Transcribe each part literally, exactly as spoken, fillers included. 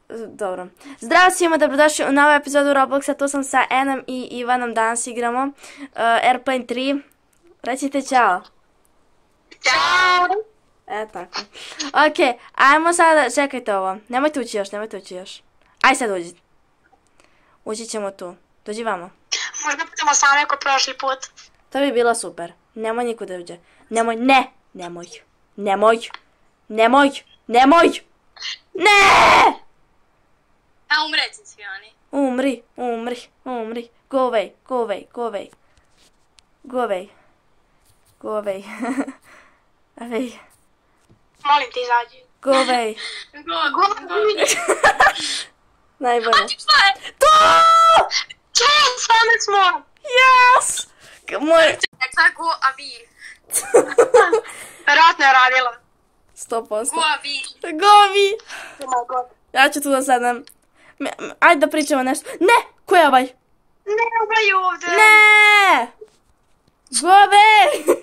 Dobro. Zdravo svima, dobrodošli u novu epizodu Robloxa. Tu sam sa Enom i Ivanom. Danas igramo uh, Airplane tri. Recite čao. Ćao! E, tako. Ok, ajmo sada, čekajte ovo. Nemojte ući još, nemojte ući još. Aj sad uđi. Ući ćemo tu. Dođi vamo. Možda budemo same ko prošli put. To bi bilo super. Nemoj niko da uđe. Nemoj, ne! Nemoj. Nemoj. Nemoj. Nemoj. Ne! A umreći svi oni. Umri, umri, umri. Go away, go away, go away. Go away. Go away. Away. Molim te izađi. Go away. Go, go, go. Najbolje. A ti šta je? To! Čej, same smo. Yes! Moj... Čekaj, go, a vi. Vjerojatno je radila. Sto posto. Go, a vi. Go vi. Oh my god. Ja ću tu da sadam. Ajde da pričamo nešto. Ne! Ko je ovaj? Ne, ovaj ovdje. Ne! Go away!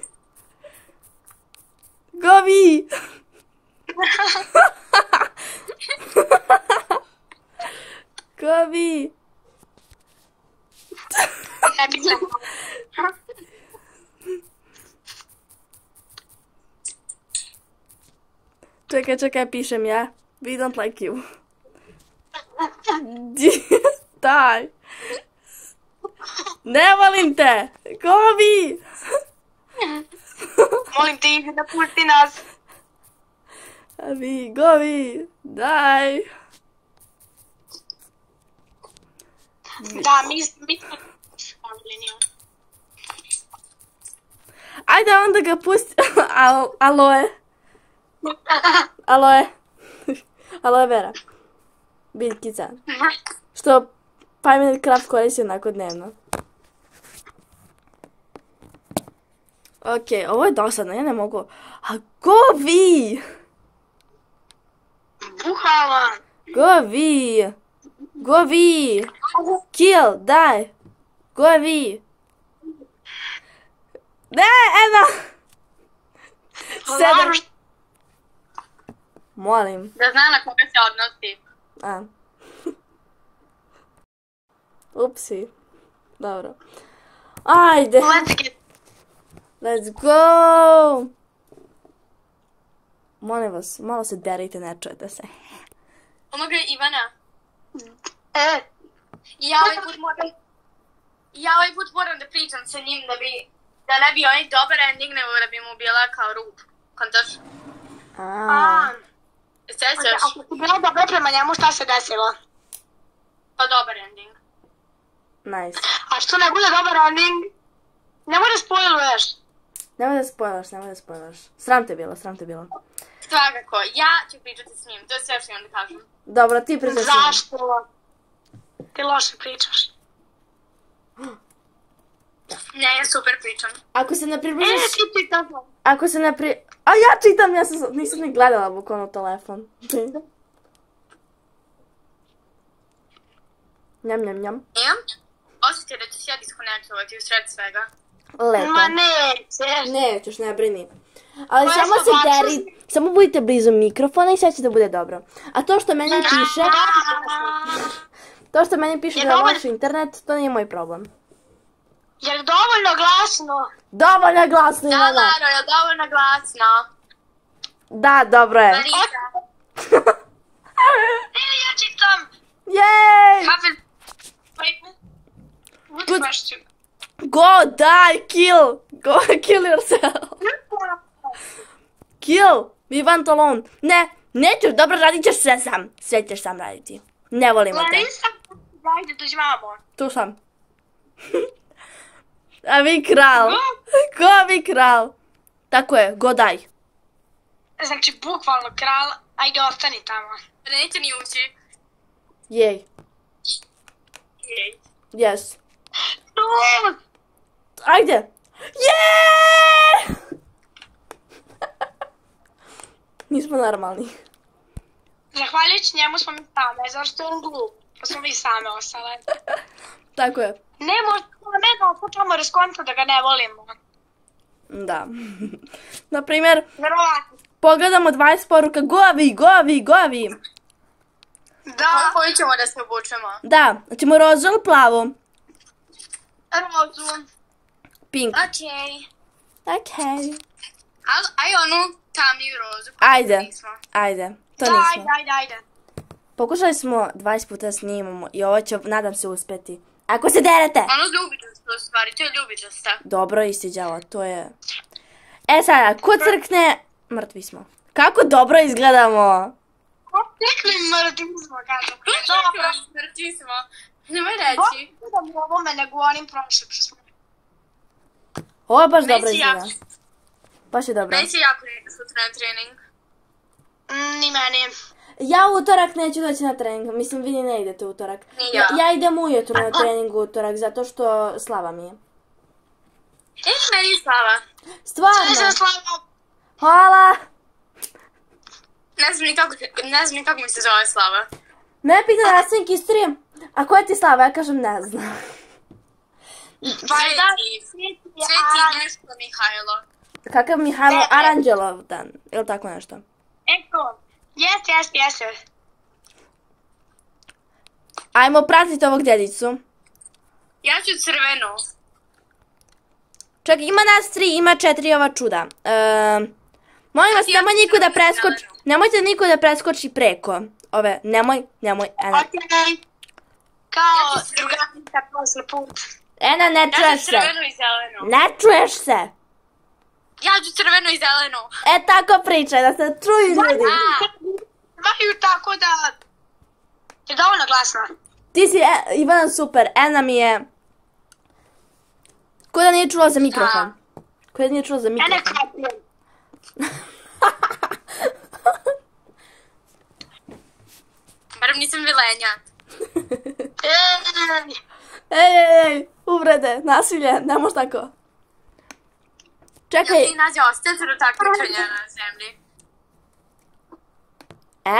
Go vi! Go vi! Ne bi gledala. Čekaj, čekaj, pišem ja. We don't like you. Daj. Ne volim te. Go vi! Molim te idi da pusti nas. A vi, go vi. Daj. Da, mi mi smo familijni. Ajde onda ga pusti. Al, aloe. Aloe. Aloe vera. Biljkica. Što Pajmen Craft koristi onako dnevno. Ok, ovo je dosadno, ja ne mogu. A go vi! Buhala. Go vi! Go vi! Kill, daj! Go vi! Ne, Ena! Sedam. Molim. Da zna na koga se odnosi. A. Upsi. Dobro. Ajde. Let's get... Let's go! Molim vas, malo se derite, ne čujete se. Onoga je Ivana. E. Ja ovaj put moram... Ja ovaj put moram da pričam sa njim da bi... Da ne bi onaj dobar ending, nego da bi mu bila kao rub. Kontaš? A. Sjećaš? Ako ti bila dobra prema njemu, šta se desilo? Pa dobar ending. Nice. A što ne bude dobar ending? Nemoj da spojluješ. Nemoj da spojlaš, nemoj da spojlaš. Sram te bilo, sram te bilo. Svakako, ja ću pričati s njim, to je sve što imam da kažem. Dobro, ti pričaš s njim. Zašto? Ti loše pričaš. Ne, ja super pričam. Ako se ne približiš... E, ti čitam. Ako se ne pri... A ja čitam, ja sam, nisam ni gledala bukvalno telefon. Njam, njam, njam. Imam osjećaj da ću se ja diskonektovati u sred svega. Lepo. Ma nećeš. Nećeš, ne brini. Ali Pa samo ja sam se ovako- deri, samo budite blizu mikrofona i sve će da bude dobro. A to što meni piše, to što meni piše Je da je dovoljno- loš internet, to nije moj problem. Je li dovoljno glasno? Dovoljno glasno, Da, Ivana. Laro, je li dovoljno glasno? Da, dobro je. Marisa. Ne, ja čitam. Jej! Kafe. Wait. What Good. question? Go, die, kill! Go, kill yourself! Kill! We want alone. Ne, neću, dobro, radit ćeš sve sam. Sve ćeš sam raditi. Ne volimo te. Marisa, dajde, dođi vamo. Tu sam. A vi kralj. Ko vi kralj? Tako je, go daj. Znači, bukvalno kralj, ajde ostani tamo. Neće ni ući. Jej. Jej. Yes. No! Ajde. Jeee! Nismo normalni. Zahvaljujući njemu smo mi same, zašto je on glup. Pa smo mi same ostale. Tako je. Ne, možda ne da počnemo raskonta da ga ne volimo. Da. Naprimjer, Verovatno. pogledamo dvadeset poruka, govi, govi, govi. Da. Koji ćemo da se obučemo? Da, ćemo rozu ili plavu? Rozu. Pink. Okej. Okej. Aj onu tamniju rozu. Ajde, ajde. To da, nismo. ajde, ajde, ajde. Pokušali smo dvadeset puta da snimamo i ovo će, nadam se, uspjeti. Ako se derete! Ono ljubičasto u stvari, to je ljubičasta. Dobro, istiđalo, to je... E sada, ko crkne, mrtvi smo. Kako dobro izgledamo! Tekli mrtvi smo, kažem. Dobro, mrtvi smo. Nemoj reći. Bolje da ovome nego onim prošlim što smo. Ovo je baš dobro izgleda. Baš je dobro. Neće jako ne sutra na trening. Ni meni. Ja u utorak neću doći na trening, mislim vi ne idete u utorak. Ja. Ja idem ujutro na trening u utorak, zato što slava mi je. E, meni slava. Stvarno? Sve slava. Hvala! Ne znam ni kako, ne znam ni kako mi se zove slava. Me pita nastavnik istorije, a koja ti slava? Ja kažem ne znam. Sveti, Sveti nešto Mihajlo. Kakav Mihajlo Aranđelov dan, ili tako nešto? Eko, jeste, jeste, jeste. Ajmo pratiti ovog djedicu. Ja ću crvenu. Čak, ima nas tri, ima četiri ova čuda. Ehm... Molim vas, nemoj niko da preskoči, nemojte niko da preskoči preko ove, nemoj, nemoj, Ena. Okej. Kao druganica posle put. Ena, ne čuješ se. Ja ću crvenu i zelenu. Ne čuješ se. Ja ću crvenu i zelenu. E, tako pričaj, da se čuju ljudi. Vaju tako da... je dovoljno glasna. Ti si, e, Ivana, super, Ena mi je... Ko da nije čula za mikrofon. Ko da nije čula za mikrofon. Ena kapijem. Barem nisam vilenja. Ej, ej, ej, uvrede, nasilje, ne moš tako. Čekaj. Ja ti nađe ostaje takmičenja na zemlji. E?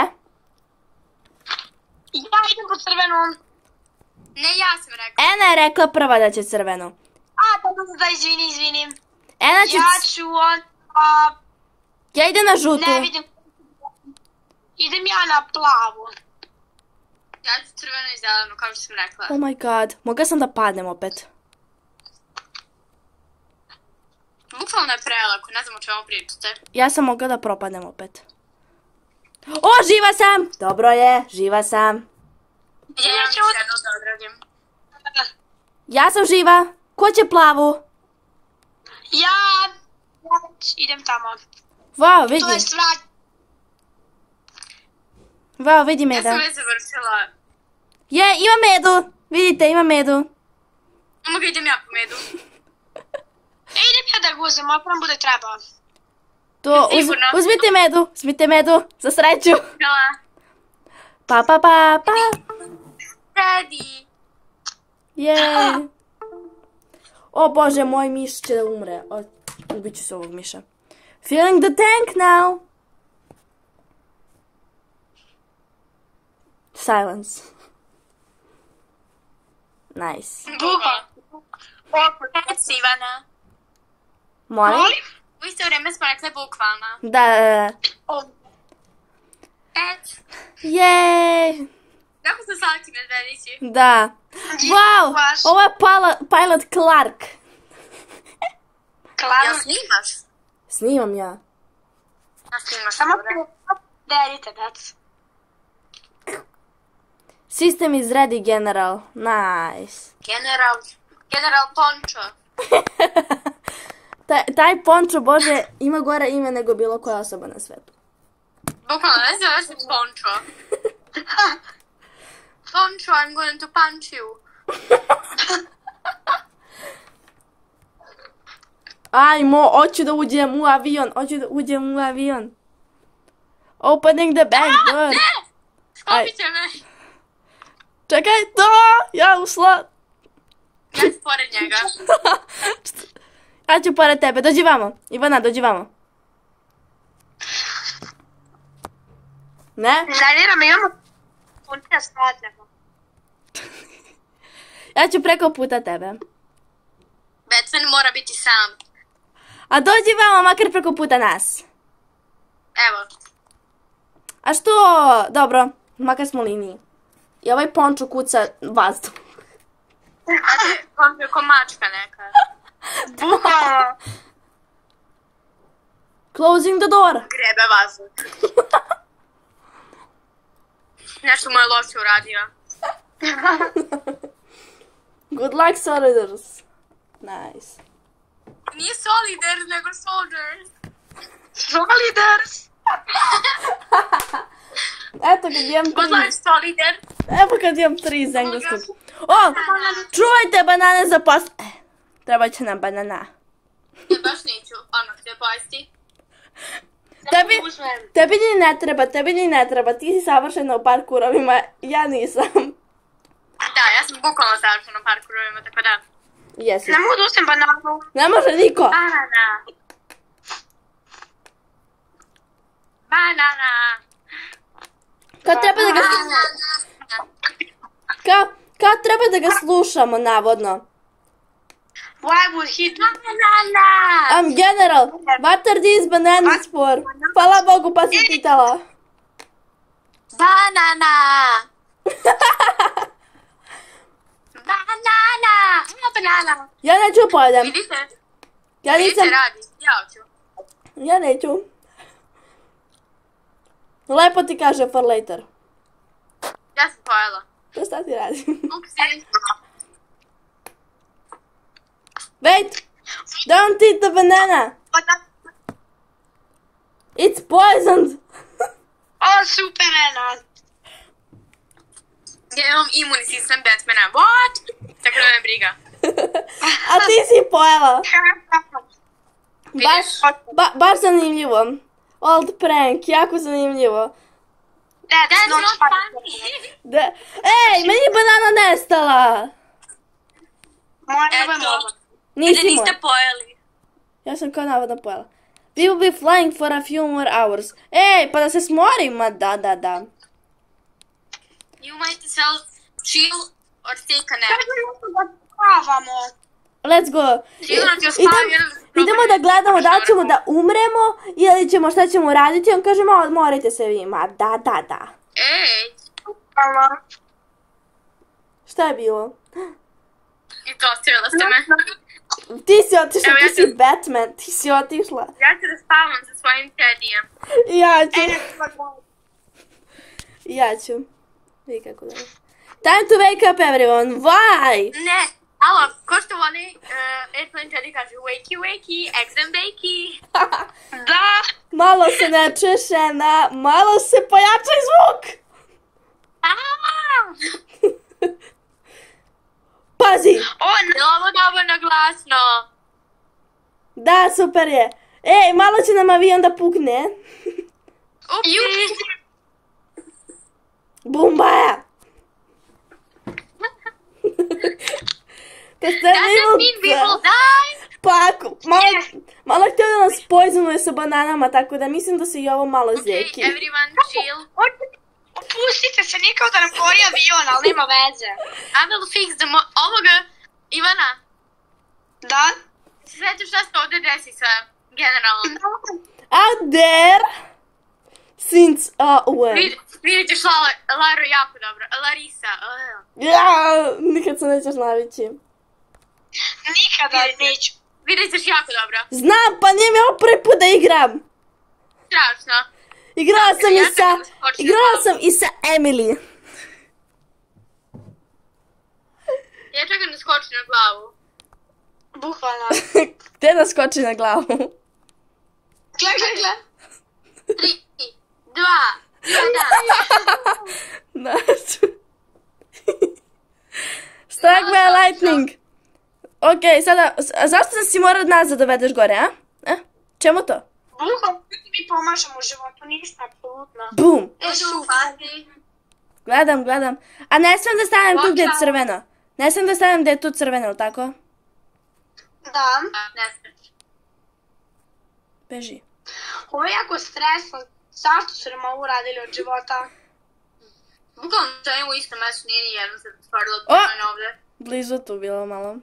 Ja idem po crvenu. Ne, ja sam rekla. Ena je rekla prva da će crvenu. A, da, da, izvini, izvini. Ena će... Ja ću on... A... Ja idem na žutu. Ne vidim. Idem ja na plavu. Ja ću crvenu i zelenu, kao što sam rekla. Oh my god, mogla sam da padnem opet. Bukvalno je prelako, ne znam o čemu pričate. Ja sam mogla da propadnem opet. O, živa sam! Dobro je, živa sam. Ja ja ću jednu da odradim. Ja sam živa. Ko će plavu? Ja... Ja idem tamo. Wow, vidi. To je stvar. Wow, vidi meda. Ja sam već završila. Je, ima medu. Vidite, ima medu. Mogu idem ja po medu. E, idem ja da guzem, ako nam bude trebao. To, uz, uzmite medu, uzmite medu, za sreću. Hvala. Pa, pa, pa, pa. Ready. Jej. O bože, moj miš će da umre. O, ubit ću se ovog miša. Feeling the tank now. Silence. Nice. Buha. Reci, Ivana. Molim? U isto vrijeme smo rekli bukvalno. Da, da, da. Pet. Jej. Kako su salki medvedići? Da. Wow, ovo je Pilot Clark. Clark? Ja snimaš? Snimam ja. Ja snimaš. Samo derite, that's. System is ready, General. Nice. General. General Poncho. taj, taj Poncho, bože, ima gore ime nego bilo koja osoba na svetu. Bukvalno, ne zove se Poncho. Poncho, I'm going to punch you. Ajmo, hoću da uđem u avion, hoću da uđem u avion. Opening the back door. Ne! Skopit će me. Čekaj, da, ja ušla. Ja ću pored njega. Ja ću pored tebe, dođi vamo. Ivana, dođi vamo. Ne? Zanira me, imamo punija spadnemo. Ja ću preko puta tebe. Batman mora biti sam. A dođi vamo, makar preko puta nas. Evo. A što? Dobro, makar smo u liniji. I ovaj pončo kuca vazduh. Ajde, pončo ko mačka neka. Bukvalno. Closing the door. Grebe vazduh. Nešto mu je loše uradio. Good luck, soldiers. Nice. Nije soliders, nego soldiers. Soliders. Eto kad imam tri... Good luck, soliders. Evo kad imam tri iz engleskog. O, čuvajte banane za pas... E, treba će nam banana. Ja baš neću, odmah se pojesti. Tebi, tebi ni ne treba, tebi ni ne treba. Ti si savršena u parkurovima, ja nisam. Da, ja sam bukvalno savršena u parkurovima, tako da. Jesi. Ne mogu da usem bananu. Ne može niko. Banana. Banana. Kao treba da ga... Kao, kao treba da ga slušamo, navodno. Why would he do banana? Um, general, what are these bananas for? Hvala Bogu pa si pitala. Banana. Banana. Ima banana. Ja neću pojedem. Vidite? Ja nisam... Vidite radi, ja hoću. Ja neću. Lepo ti kaže for later. Ja sam pojela. To šta ti radi? Upsi. Wait! Don't eat the banana! It's poisoned! O, super, Ena. Ja imam imuni sistem Batmana. What? Tako da me briga. A ti si pojela. Baš, ba, baš zanimljivo. Old prank, jako zanimljivo. That's not funny. Da. Ej, meni je banana nestala! Eto. Nisi Da niste moj. pojeli. Ja sam kao navodno pojela. We will be flying for a few more hours. Ej, pa da se smorim, ma da, da, da. You might as well chill or take a nap. Let's go. Sigurno ti Idem- ostavim. Idemo da gledamo da li ćemo da umremo ili ćemo šta ćemo raditi. On kaže, ma odmorite se vi. Ma da, da, da. Ej. Šta je bilo? I to ostavila ste me. Ti si otišla, Evo, ja ti si ću- Batman, ti si otišla. Ja ću da spavam sa svojim tedijem. Ja ću. Ja ću. Vidi kako da je. Time to wake up everyone. Why? Ne. Alo, ko što voli, uh, Airplane Teddy kaže wakey wakey, eggs and bakey. Da. Malo se ne čuje žena, malo se pojačaj zvuk. Aaaa. Pazi. O, ne, ovo dovoljno glasno. Da, super je. Ej, malo će nam avion da pukne. Upsi. Bumbaja. Kad ste Does that mean we will die? Pa ako, malo, malo htio da nas poizonuje sa bananama, tako da mislim da se i ovo malo Okay, zeki. everyone chill. Opustite se, nikao da nam gori avion, ali nema veze. I will fix the mo... Ovoga, Ivana, Da? sveći šta se ovdje desi sa generalom. Out there, since uh, when? Vid, vidjet ćeš Lala, Laru jako dobro. Larisa. Uh. Ja, nikad se nećeš navići. Nikada neću. Vidjet ćeš jako dobro. Znam, pa nije mi ovo prvi put da igram. Strašno. Igrala sam Ja i sam sa, da skočim igrala na sam i sa Emily. Ja čekam da skoči na glavu. Bukvalno. Gde da skoči na glavu? Gle, gle, gle. Tri, dva, jedan. Znači. Strike by lightning. Ok, sada, a zašto si morao nas da dovedeš gore, a? a? Čemu to? Bukvalno, mi pomažemo u životu, ništa, apsolutno. Bum. To su fati. Gledam, gledam. A ne smijem da stavim tu gdje je Očaj. crveno. Ne smijem da stavim gdje je tu crveno, ili tako? Da. Ne smiješ. Beži. Ovo je jako stresno. Zašto su nam ovo uradili od života? Bukvalno stojim u istom mestu, nije ni jedno se stvarilo O! tamo ovdje. Blizu tu bilo malo.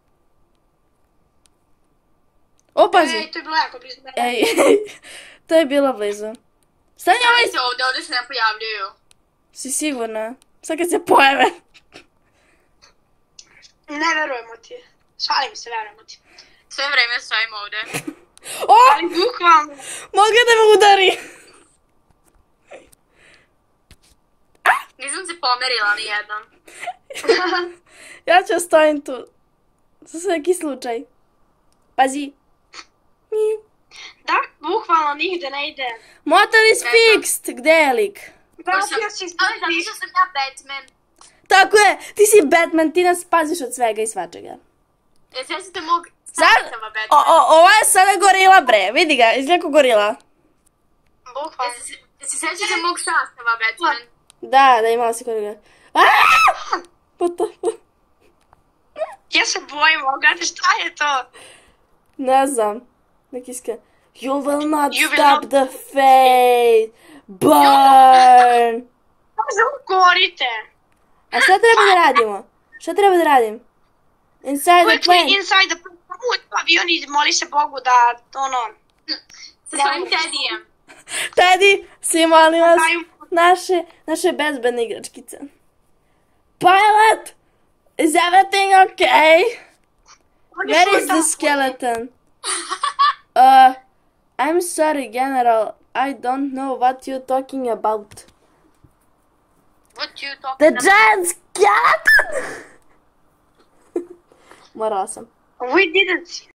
O, pazi. Ej, to je bilo jako blizu. Ej, to je bilo blizu. Stani ovaj, Oni se ovdje, ovdje se ne pojavljuju. Si sigurna? Sad kad se pojave. Ne verujemo ti. Šalim se, verujemo ti. Sve vreme stojim ovde. O! Ali bukvalno. Mogu da me udari! Nisam se pomerila ni jednom. Ja ću stojim tu. Za svaki slučaj. Pazi. Da, bukvalno nigde ne ide. Motor is fixed! Gde je lik? Vratio si Ali zato što sam ja Batman. Tako je! Ti si Batman, ti nas paziš od svega i svačega. E, sjećate mog Sad, sastava o, Batman. o, ovo je sada gorila bre, vidi ga, izgleda kao gorila. Bukvalno. Se sjećate mog sastava Batman? Da, da imala si gorila. Aaaa! What the fuck? Ja se bojim ovoga, šta je to? Ne znam. Neki iska. You will not You will stop not- the fate. Burn! Možda ugorite. A šta treba da radimo? Šta treba da radim? Inside the Quickly plane. inside the plane. U avion i moli se Bogu da, ono, Sa svojim Tedijem. Teddy, svi molim vas, daju... naše, naše bezbedne igračkice. Pilot! Is everything okay? Where is the skeleton? Uh, I'm sorry, General. I don't know what you're talking about. What you talking The about? giant skeleton! Morala sam. We didn't see.